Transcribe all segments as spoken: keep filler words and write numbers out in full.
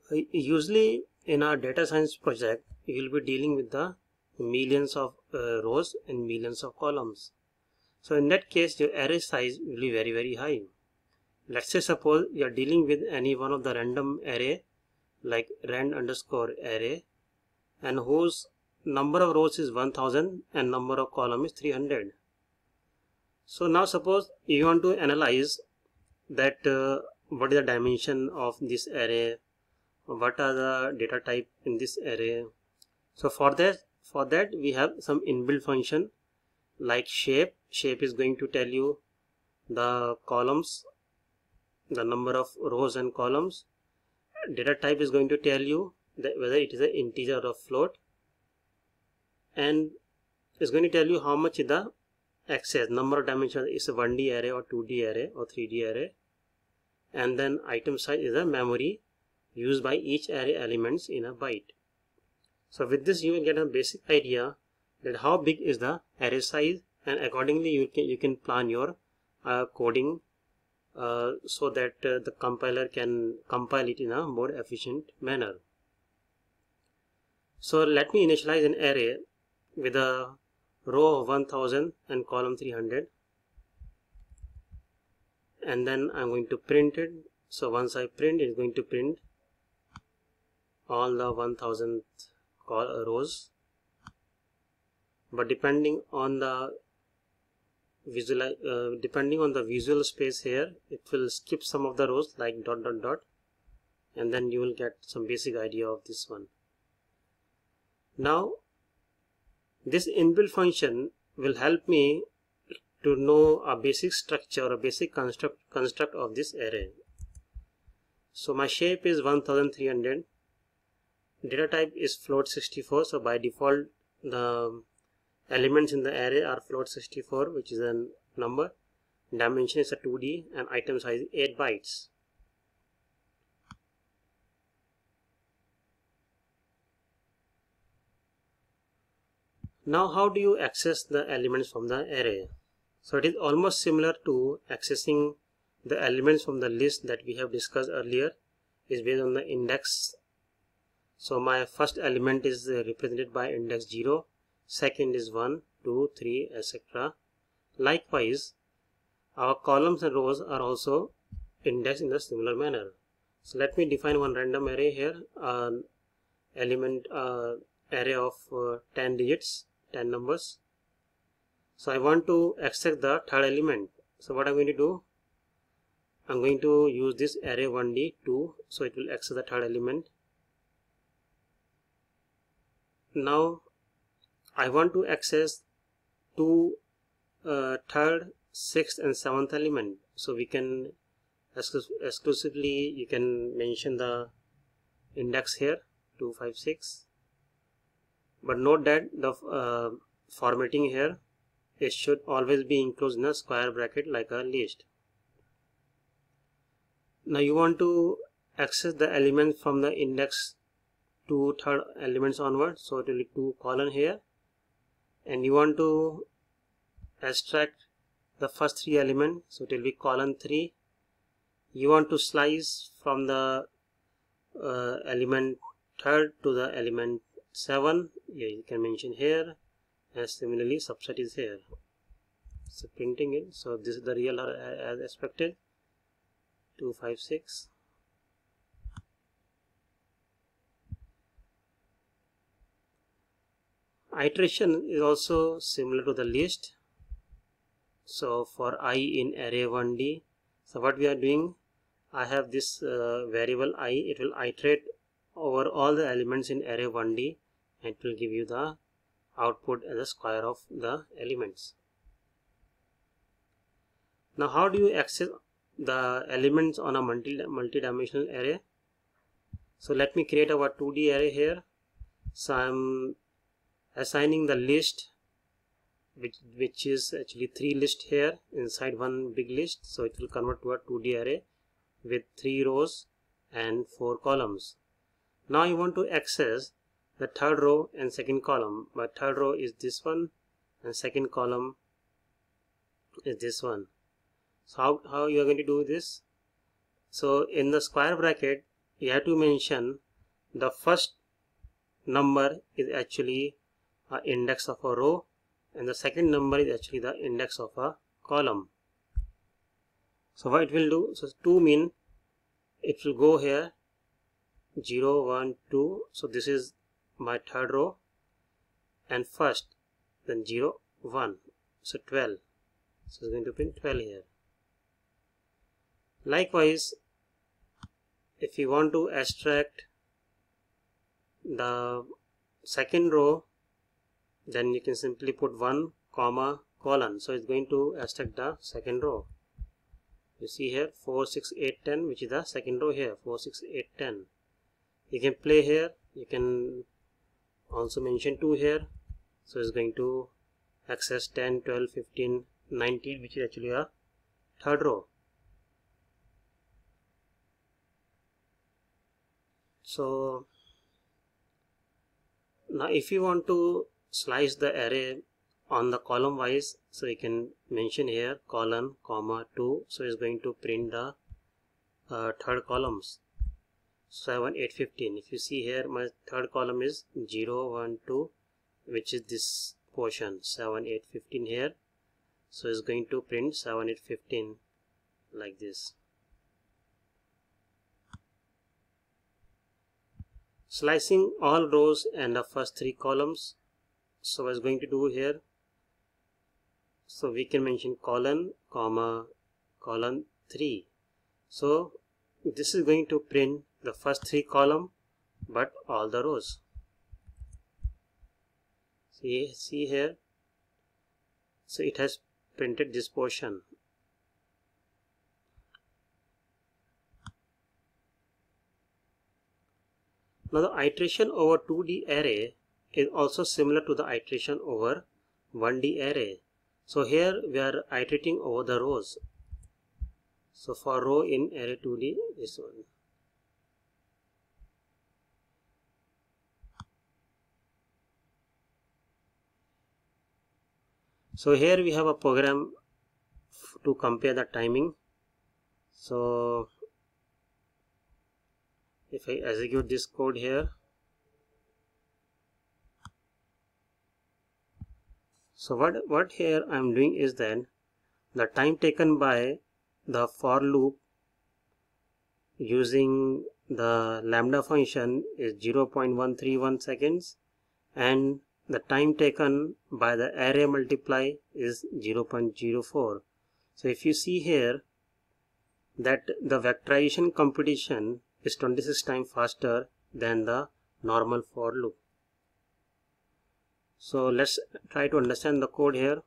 Uh, Usually in our data science project, you will be dealing with the millions of uh, rows and millions of columns. So in that case, your array size will be very very high. Let's say suppose you are dealing with any one of the random array like rand underscore array, and whose number of rows is one thousand and number of column is three hundred. So now suppose you want to analyze that uh, what is the dimension of this array, what are the data type in this array. So for that for that we have some inbuilt function like shape. Shape is going to tell you the columns, the number of rows and columns. Data type is going to tell you that whether it is an integer or float, and it's going to tell you how much is the access, number of dimensions is a one D array or two D array or three D array, and then item size is a memory used by each array elements in a byte. So with this you will get a basic idea that how big is the array size, and accordingly you can you can plan your uh, coding uh, so that uh, the compiler can compile it in a more efficient manner. So let me initialize an array with a row of one thousand and column three hundred, and then I'm going to print it. So once I print, it's going to print all the one thousand rows, but depending on the visual uh, depending on the visual space here, it will skip some of the rows like dot dot dot, and then you will get some basic idea of this one. Now this inbuilt function will help me to know a basic structure or a basic construct construct of this array. So my shape is one thousand three hundred, data type is float sixty-four, so by default the elements in the array are float sixty-four, which is a number, dimension is a two D, and item size is eight bytes. Now how do you access the elements from the array? So it is almost similar to accessing the elements from the list that we have discussed earlier. Is based on the index. So my first element is represented by index zero, second is one, two, three, et cetera. Likewise, our columns and rows are also indexed in a similar manner. So let me define one random array here, an element uh, array of uh, ten digits, ten numbers. So I want to access the third element. So what I'm going to do, I'm going to use this array one D two, so it will access the third element. Now I want to access two uh, third, sixth and seventh element. So we can exclusively you can mention the index here two five six, but note that the uh, formatting here, it should always be enclosed in a square bracket like a list. Now you want to access the elements from the index to third elements onward, so it will be two colon here, and you want to extract the first three elements, so it will be colon three. You want to slice from the uh, element third to the element seven, yeah, you can mention here, and similarly subset is here. So printing it, so this is the real as expected, two five six. Iteration is also similar to the list. So for I in array one D, so what we are doing, I have this uh, variable I, it will iterate over all the elements in array one D, and it will give you the output as a square of the elements. Now how do you access the elements on a multi multi-dimensional array? So let me create our two D array here. So I'm assigning the list, which which is actually three lists here inside one big list, so it will convert to a two D array with three rows and four columns. Now you want to access the third row and second column, but third row is this one and second column is this one. So how, how you are going to do this? So in the square bracket, you have to mention the first number is actually an index of a row and the second number is actually the index of a column. So what it will do, so two mean it will go here zero, one, two, so this is my third row, and first, then zero, one, so twelve, so it's going to print twelve here. Likewise, if you want to extract the second row, then you can simply put one comma colon, so it's going to extract the second row. You see here four, six, eight, ten, which is the second row here, four, six, eight, ten. You can play here, you can also mention two here, so it's going to access ten, twelve, fifteen, nineteen, which is actually a third row. So now if you want to slice the array on the column wise, so you can mention here colon comma two, so it's going to print the uh, third columns seven, eight, fifteen. If you see here, my third column is zero, one, two, which is this portion seven, eight, fifteen here, so it's going to print seven, eight, fifteen like this. Slicing all rows and the first three columns, so what it's going to do here, so we can mention colon comma colon three, so this is going to print the first three column but all the rows. See, see here, so it has printed this portion. Now the iteration over two D array is also similar to the iteration over one D array. So here we are iterating over the rows. So for row in array two D, this one. So here we have a program to compare the timing. So if I execute this code here, so what what here I am doing is that the time taken by the for loop using the lambda function is zero point one three one seconds, and the time taken by the array multiply is zero point zero four. So if you see here that the vectorization computation is twenty-six times faster than the normal for loop. So let's try to understand the code here.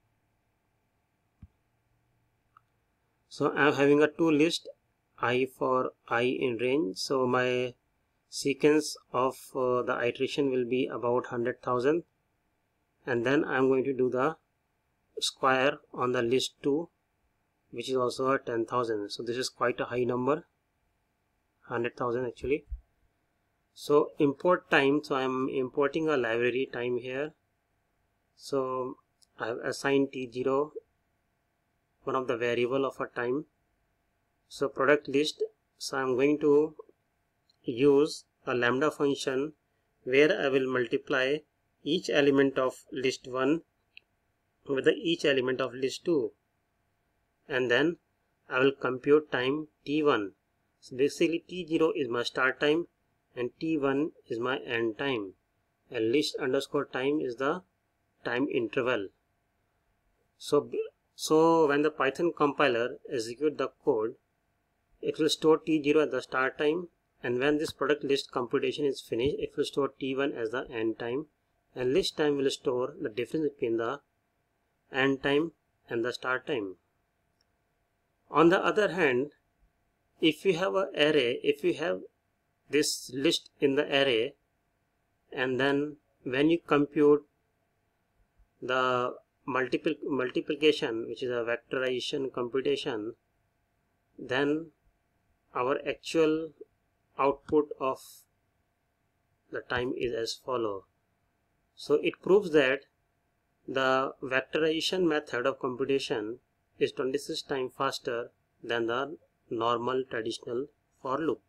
So I am having a two list, I for I in range. So my sequence of uh, the iteration will be about one hundred thousand, and then I am going to do the square on the list two, which is also a ten thousand. So this is quite a high number, one hundred thousand actually. So import time, so I am importing a library time here. So I have assigned T zero, one of the variable of a time. So product list, so I am going to use a lambda function where I will multiply each element of list one with the each element of list two, and then I will compute time T one. So basically T zero is my start time and T one is my end time, and list underscore time is the time interval. So, so when the Python compiler execute the code, it will store T zero as the start time, and when this product list computation is finished, it will store T one as the end time, and list time will store the difference between the end time and the start time. On the other hand, if you have an array, if you have this list in the array, and then when you compute the multiple multiplication, which is a vectorization computation, then our actual output of the time is as follow. So it proves that the vectorization method of computation is twenty-six times faster than the normal traditional for loop.